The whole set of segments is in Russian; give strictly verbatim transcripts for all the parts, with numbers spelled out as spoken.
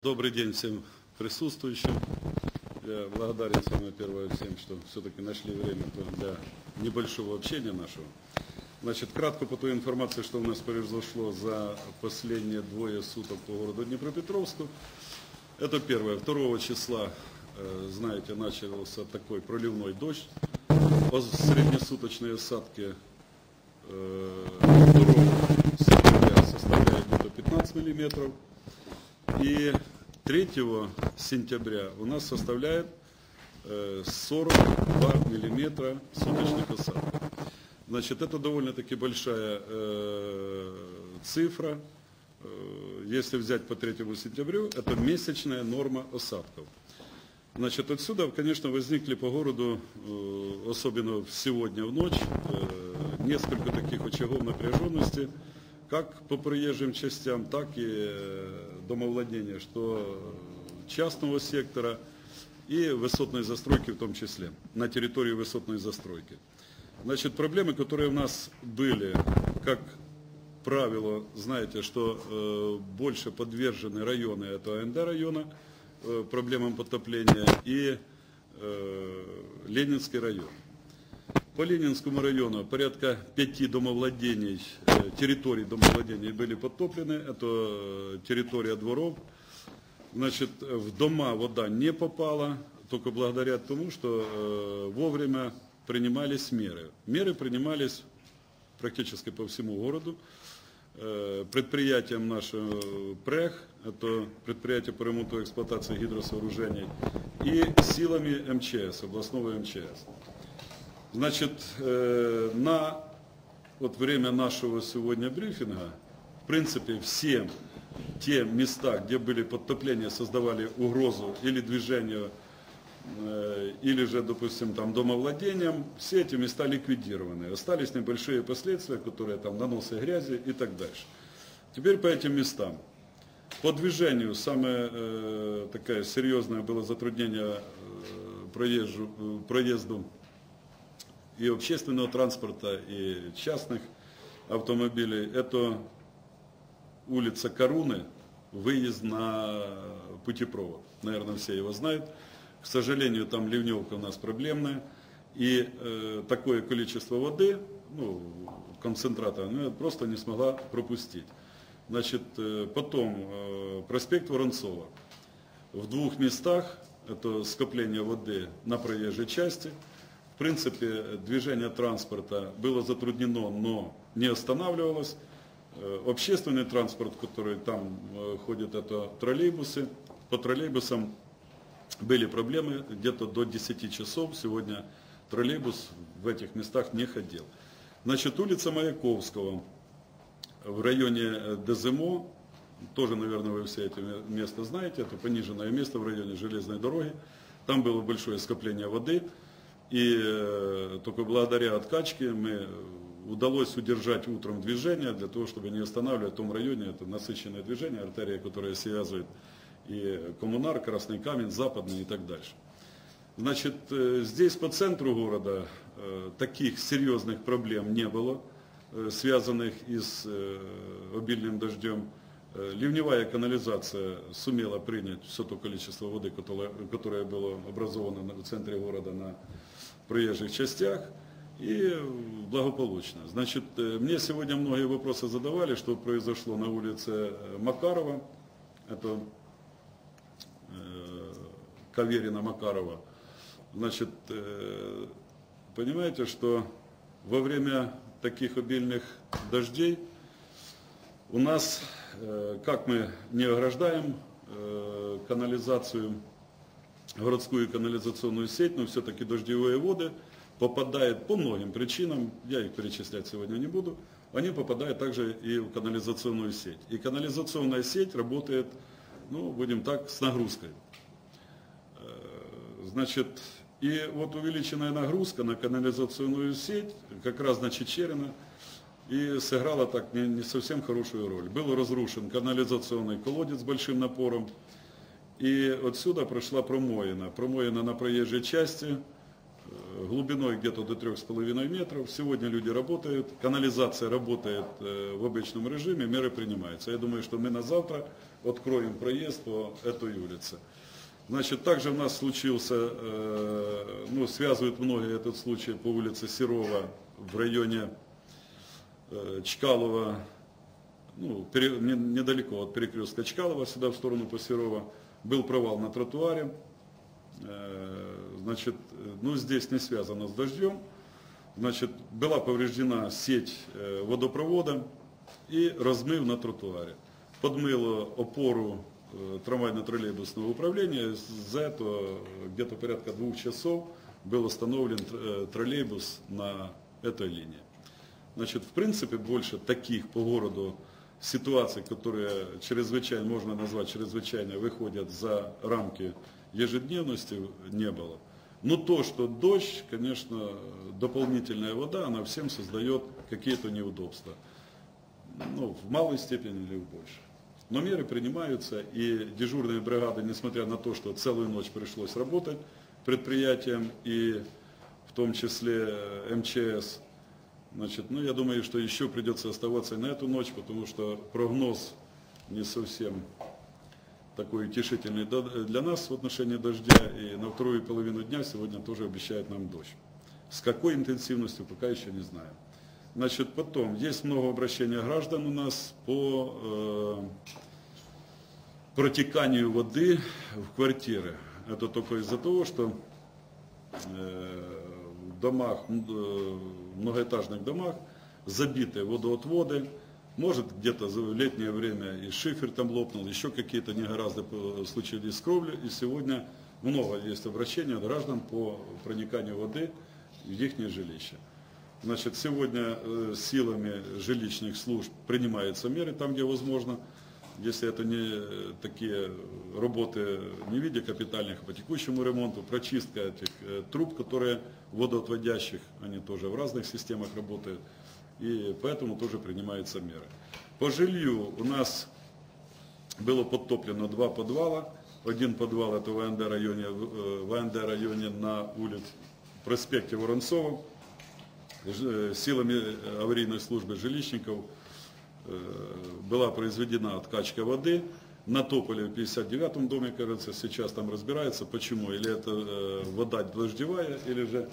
Добрый день всем присутствующим. Я благодарен самое первое всем, что все-таки нашли время для небольшого общения нашего. Значит, кратко по той информации, что у нас произошло за последние двое суток по городу Днепропетровску. Это первое. Второго числа, знаете, начался такой проливной дождь. Среднесуточные осадки второго сентября составляют где-то пятнадцать миллиметров. И третьего сентября у нас составляет сорок два миллиметра суточных осадков. Значит, это довольно-таки большая э, цифра. Э, если взять по третьему сентябрю, это месячная норма осадков. Значит, отсюда, конечно, возникли по городу, э, особенно сегодня в ночь, э, несколько таких очагов напряженности, как по проезжим частям, так и домовладения, что частного сектора и высотной застройки в том числе, на территории высотной застройки. Значит, проблемы, которые у нас были, как правило, знаете, что э, больше подвержены районы, это АНД района, э, проблемам потопления, и э, Ленинский район. По Ленинскому району порядка пяти домовладений, э, территорий домовладений были подтоплены, это территория дворов. Значит, в дома вода не попала, только благодаря тому, что э, вовремя принимались меры. Меры принимались практически по всему городу. Предприятием нашего ПРЭХ, это предприятие по ремонту и эксплуатации гидросооружений, и силами МЧС, областного МЧС. Значит, на вот время нашего сегодня брифинга, в принципе, все те места, где были подтопления, создавали угрозу или движению, или же, допустим, там домовладением, все эти места ликвидированы. Остались небольшие последствия, которые там наносы грязи и так дальше. Теперь по этим местам. По движению самое э, такое серьезное было затруднение э, проезжу, э, проезду и общественного транспорта, и частных автомобилей. Это улица Коруны, выезд на путепровод. Наверное, все его знают. К сожалению, там ливневка у нас проблемная, и э, такое количество воды, ну, концентрата, она просто не смогла пропустить. Значит, э, потом э, проспект Воронцова. В двух местах это скопление воды на проезжей части. В принципе, движение транспорта было затруднено, но не останавливалось. Э, общественный транспорт, который там э, ходит, это троллейбусы. По троллейбусам были проблемы, где-то до десяти часов сегодня троллейбус в этих местах не ходил. Значит, улица Маяковского в районе ДЗМО, тоже, наверное, вы все это место знаете, это пониженное место в районе железной дороги. Там было большое скопление воды, и только благодаря откачке мы удалось удержать утром движение, для того, чтобы не останавливать в том районе, это насыщенное движение, артерия, которая связывает и Коммунар, Красный Камень, Западный и так дальше. Значит, здесь по центру города таких серьезных проблем не было, связанных и с обильным дождем. Ливневая канализация сумела принять все то количество воды, которое было образовано в центре города на проезжих частях, и благополучно. Значит, мне сегодня многие вопросы задавали, что произошло на улице Макарова, это Каверина, Макарова. Значит, понимаете, что во время таких обильных дождей у нас, как мы не ограждаем канализацию, городскую канализационную сеть, но все-таки дождевые воды попадают по многим причинам, я их перечислять сегодня не буду, они попадают также и в канализационную сеть. И канализационная сеть работает, ну, будем так, с нагрузкой. Значит, и вот увеличенная нагрузка на канализационную сеть как раз на Чечерина и сыграла так не, не совсем хорошую роль. Был разрушен канализационный колодец с большим напором, и отсюда прошла промоина. Промоина на проезжей части, глубиной где-то до трёх с половиной метров. Сегодня люди работают, канализация работает в обычном режиме, меры принимаются. Я думаю, что мы на завтра откроем проезд по этой улице. Значит, также у нас случился, ну, связывают многие этот случай по улице Серова в районе Чкалова, ну, недалеко от перекрестка Чкалова, сюда в сторону по Серова, был провал на тротуаре. Значит, ну, здесь не связано с дождем. Значит, была повреждена сеть водопровода и размыв на тротуаре. Подмыло опору трамвайно-троллейбусного управления. За это где-то порядка двух часов был установлен троллейбус на этой линии. Значит, в принципе, больше таких по городу ситуаций, которые чрезвычайно, можно назвать чрезвычайно, выходят за рамки ежедневности, не было. Но то, что дождь, конечно, дополнительная вода, она всем создает какие-то неудобства. Ну, в малой степени или в большей. Но меры принимаются, и дежурные бригады, несмотря на то, что целую ночь пришлось работать предприятиям, и в том числе эм че эс, значит, ну, я думаю, что еще придется оставаться и на эту ночь, потому что прогноз не совсем такой утешительный для нас в отношении дождя, и на вторую половину дня сегодня тоже обещают нам дождь. С какой интенсивностью, пока еще не знаю. Значит, потом, есть много обращений граждан у нас по э, протеканию воды в квартиры. Это только из-за того, что э, в домах, э, многоэтажных домах забиты водоотводы. Может, где-то в летнее время и шифер там лопнул, еще какие-то негоразды случились с кровлей. И сегодня много есть обращений от граждан по прониканию воды в их жилища. Значит, сегодня э, силами жилищных служб принимаются меры там, где возможно. Если это не такие работы не в виде капитальных, а по текущему ремонту, прочистка этих э, труб, которые водоотводящих, они тоже в разных системах работают. И поэтому тоже принимаются меры. По жилью у нас было подтоплено два подвала. Один подвал это в АНД районе, в АНД районе на улице проспекте Воронцова. Силами аварийной службы жилищников была произведена откачка воды. На Тополе в пятьдесят девятом доме, кажется, сейчас там разбирается, почему. Или это вода дождевая, или же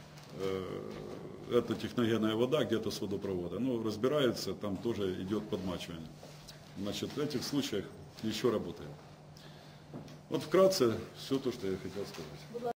это техногенная вода где-то с водопровода. Ну, разбирается, там тоже идет подмачивание. Значит, в этих случаях еще работаем. Вот вкратце все то, что я хотел сказать.